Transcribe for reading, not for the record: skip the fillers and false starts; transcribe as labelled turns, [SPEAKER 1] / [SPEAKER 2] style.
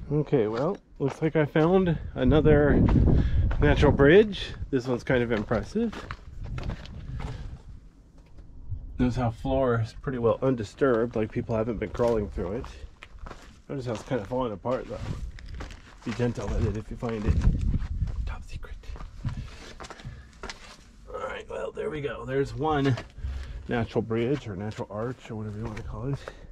[SPEAKER 1] Okay, well, looks like I found another natural bridge. This one's kind of impressive. Notice how floor is pretty well undisturbed, like people haven't been crawling through it. Notice how it's kind of falling apart though. Be gentle with it if you find it. Top secret. Alright, well there we go. There's one natural bridge or natural arch or whatever you want to call it.